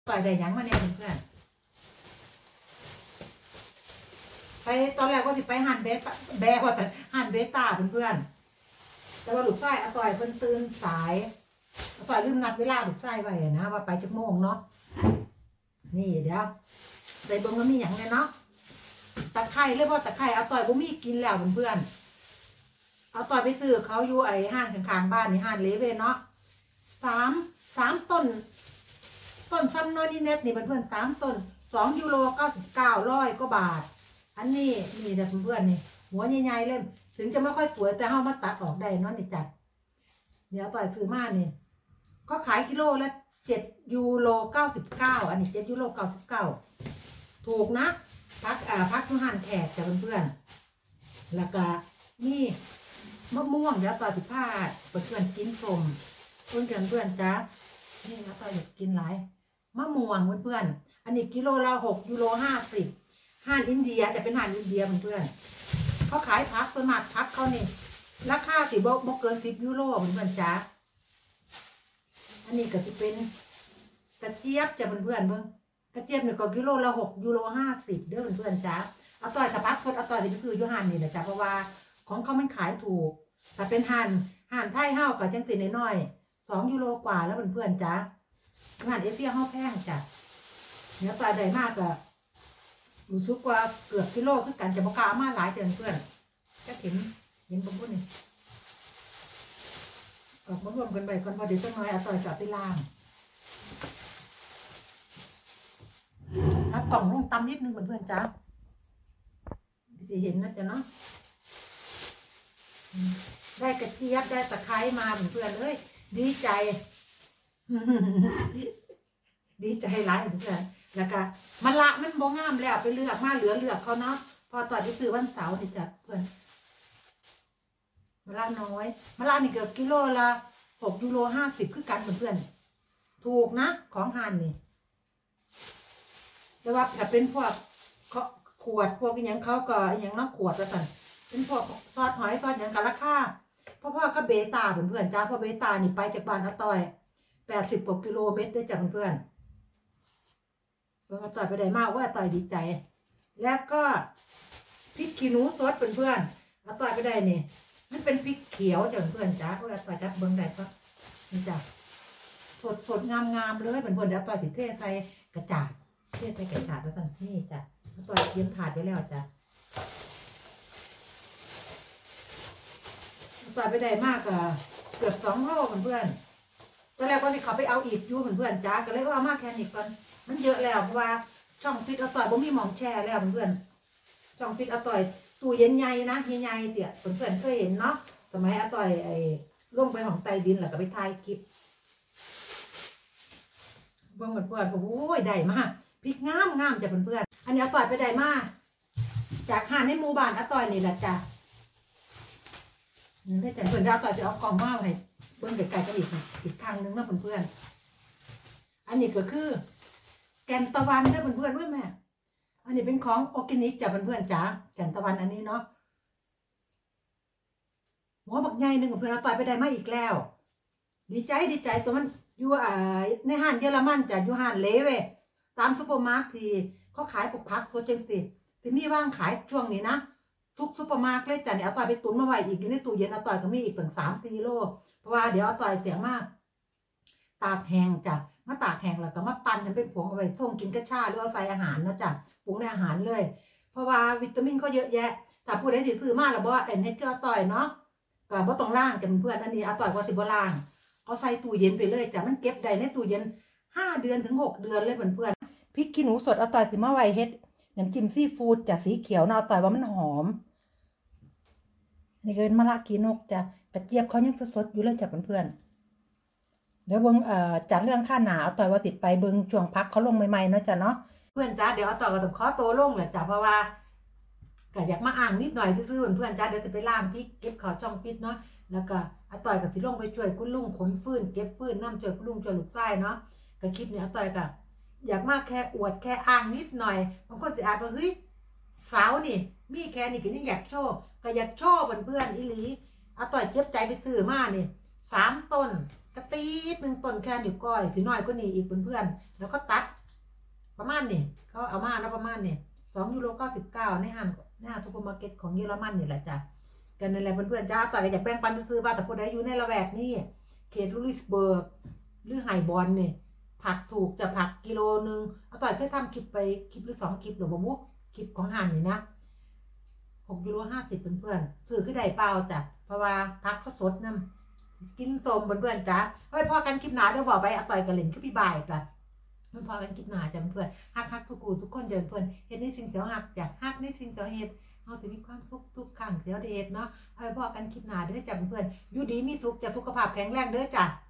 ต่อยได้ยังมาเนี่ยเพื่อนไปตอนแรกก็สิไปหันเบสแบกว่าแต่หันเบสตาเพื่อนแต่ว่าลูกไส้อต่อยเพิ่นตื่นสายอต่อยลืมนัดเวลาลูกไส้ไว้นะว่าไปจักโมงเนาะนี่เดี๋ยวใส่เบิ้งแล้วมีอย่างเนี่ยเนาะตะไคร้เลยเพราะตะไคร้อต่อยบ่มีกินแล้วเพื่อนเอาต่อยไปซื้อเขาอยู่ไอ้ห้างข้างๆบ้านนี่ห้างเลเว่เนาะสามต้นซ้ำน้อยนี่เน็ตนี่เพื่อน3 ต้น2.99 ก็บาทอันนี้นี่แต่เพื่อนนี่หัวใหญ่ๆเล่มถึงจะไม่ค่อยสวยแต่เฮามาตัดออกได้เนาะนี่จัดเดี๋ยวต่อยซื้อมานี่ก็ขายกิโลละ7.99อันนี้7.99ถูกนะพักทุหันแขกจ้ะเพื่อนๆแล้วก็นี่มะม่วงเดี๋ยวต่อ15เพื่อนกินส้มเพื่อนจ้านี่นะต่ออยากกินหลายมะม่วงเพื่อนอันนี้กิโลละ6.50ห้านอินเดียแต่เป็นห้านอินเดียเพื่อนเขาขายพักส่วนมากพักเขานี่ราคาสิบ่เกิน10 ยูโรเพื่อนจ้าอันนี้ก็จะเป็นกระเจี๊ยบจ้ะเพื่อนเบิ่งกระเจี๊ยบเนี่ยก็กิโลละ6.50เด้อเพื่อนจ้าเอาต่อยสะพัดคนเอาต่อยไปซื้ออยู่ห้านนี่แหละจ้าเพราะว่าของเขามันขายถูกแต่เป็นห้านไทยเฮากับจังสิน้อย2 ยูโรกว่าแล้วเพื่อนจ้าห้านเอเชียเฮาแพงจ้ะเนื้อปลาใหญ่มากอะรู้สึกว่าเกือบกิโลคือกันจะบอกกามาหลายเพื่อนจะเห็นบางคนนี่ออกมารวมกันไปก่อนพอเดี๋ยวจะน้อยเอาต่อยจับไปล่างรับกล่องลงตำนิดนึงเพื่อนจ้าจะเห็นนะจ๊ะเนาะได้กระเจี๊ยบได้ตะไคร้มาเพื่อนเอ้ยดีใจดีใจหลายเพื่อนแล้วก็มะละมันบ่งามแล้วไปเลือกมาเหลือเขาเนาะพอต่อที่ซื้อวันเสาร์นี่จ้ะเพื่อนมะละน้อยมะละนี่เกือบกิโลละ6.50คือกันเพื่อนถูกนะของห่านนี่แต่ว่าถ้าเป็นพวกขวดพวกอย่างเขาก็อย่างน้ำขวดแล้วกันเป็นพวกซอสหอยซอสอย่างกันราคาพ่อก็เบต้าเพื่อนจ้าพ่อเบต้านี่ไปจากบ้านอาต่อย80 กว่ากิโลเมตรได้จ้ะเพื่อนอาต่อยไปได้มากว่าอาต่อยดีใจแล้วก็พริกขี้หนูสดเพื่อนอาต่อยไปได้นี่มันเป็นพริกเขียวจ้ะเพื่อนจ้าเพราะอาต่อยจับเบิ้งได้ก็นี่จ้ะสดงามเลยเพื่อนเดี๋ยวอาต่อยสิเทใส่กระจาดแล้วกันนี่จ้ะอาต่อยเตรียมถาดไว้แล้วจ้ะต่อไปได้มากอะเกือบ2 โลเพื่อนตอนแรกก็ที่เขาไปเอาอีกอยู่เพื่อนจ้าก็เลยว่าเอามากแค่นี้ก่อนมันเยอะแล้วเพราะว่าช่องฟิตเอาต่อยบ่มีหมองแช่แล้วเพื่อนช่องฟิตเอาต่อยตู้เย็นใหญ่นะใหญ่เตี่ยเพื่อนเคยเห็นเนาะสมัยเอาต่อยลงไปของใต้ดินแล้วก็ไปถ่ายคลิปเพื่อนโอ้ยได้มากพริกงามจ้ะเพื่อนอันนี้เอาต่อยไปได้มากจากห้างในหมู่บ้านเอาต่อยนี่แหละจ้ะได้แต่เพื่อนเราต่อจะเอากล่องมาให้เพื่อนเด็กไก่กันอีกทางนึงนะเพื่อนอันนี้ก็คือแกนตะวันได้เพื่อนด้วยแม่อันนี้เป็นของออร์แกนิกจ้ะเพื่อนจ๋าแกนตะวันอันนี้เนาะหัวบักใหญ่หนึ่งเพื่อนเราต่อยไปได้มาอีกแล้วดีใจตัวมันอยู่ในห้างเยอรมันจ้ะอยู่ห้างเลเว่ตามซุปเปอร์มาร์เก็ตที่เขาขายผักสดจังสิที่มีว่างขายช่วงนี้นะทุกซุปเปอร์มาร์เก็ตเลยจ้ะเนี่ยเอาต่อยไปตุนมาไว้อีกอยู่ในตู้เย็นเอาต่อยก็มีอีกถึง3-4 โลเพราะว่าเดี๋ยวเอาต่อยเสียมากตากแห้งจ้ะมาตากแห้งแล้วก็มาปั่นให้เป็นผงเอาไว้ส่งกินกระชาหรือเอาใส่อาหารนะจ้ะปรุงในอาหารเลยเพราะว่าวิตามินเขาเยอะแยะถ้าผู้ใดสิซื้อมาแล้วบ่ให้เจ้าต่อยเนาะก็บ่ต้องล้างกันเพื่อนอันนี้เอาต่อยว่าสิบ่ล้างเอาใส่ตู้เย็นไปเลยจ้ะมันเก็บได้ในตู้เย็น5 เดือนถึง 6 เดือนเลยเพื่อนพริกขี้หนูสดเอาต่อยสิมาไว้เฮ็ดน้ำจิ้มซีฟู้ดจ้ะสีเขียวนะเอาต่อยว่ามันหอมนี่ก็เป็นมะละกีนกจ้ะกระเจี๊ยบเขายังสดๆอยู่เลยจ้ะเพื่อนเดี๋ยวเบิ้งจัดเรื่องค่าหนาเอาต่อยว่าติดไปเบิ้งช่วงพักเขาลงใหม่ๆเนาะจ้ะเนาะเพื่อนจ้าเดี๋ยวเอาต่อก็ต้องขอตัวลงแหละจ้ะเพราะว่าก็อยากมาอ่างนิดหน่อยซื่อๆเพื่อนจ้าเดี๋ยวจะไปล้างพริกเก็บข้าวช่องฟิตเนาะแล้วก็เอาต่อยกับสิลงไปช่วยคุณลุงขนฟืนเก็บฟืนน้ำช่วยคุณลุงช่วยลูกไส้เนาะกับคลิปนี้เอาต่อยกับอยากมาแค่อวดแค่อ่างนิดหน่อยบางคนจะอาจว่าเฮ้ยสาวนี่มีแค่นี้ก็ยังอยากโชว์ก็อยากโชว์เพื่อนอีหลีเอาต่อยเจ็บใจไปซื้อมานี่3 ต้นกระตี1 ต้นแค่นิ้วก้อยสิน้อยก็นี่อีกเพื่อนแล้วก็ตัดประมาณนี่เขาเอามาแล้วประมาณนี่2.99 ยูโรในห้างซูเปอร์มาร์เก็ตของเยอรมันนี่แหละจ้ะกันนั่นแหละเพื่อนๆจ้าต่อยอยากแบ่งปันซื้อว่าแต่คนใดอยู่ในละแวกนี้เขตลูริสเบิร์กหรือไฮบอนนี่ผักถูกจะผักกิโลนึงเอาต่อยเคยทำคลิปไปคลิปหรือ2 คลิปหรือบ่มุกคลิปของห่านนี่นะ6.50 เพื่อนๆซื้อขึ้นได้เปล่าจ้ะเพราะว่าผักเขาสดน้ำกินสมเพื่อนๆจ้ะไว้พอกันคลิปหนาเดี๋ยวบอกไปเอาต่อยกันเล่นคือพี่บ่ายจ้ะมันพอกันคลิปหนาจ้ะเพื่อนฮักทุกกูทุกคนเดินเพื่อนเฮ็ดในสิ่งเสียวหักจ้ะฮักในสิ่งเสียวเฮ็ดเอาแต่มีความสุขทุกครั้งเสียวเดชเนาะเอาไว้พอกันคลิปหนาเด้อจ้ะเพื่อนอยู่ดีมีสุขจะสุขภาพแข็งแรงเด้อจ้ะ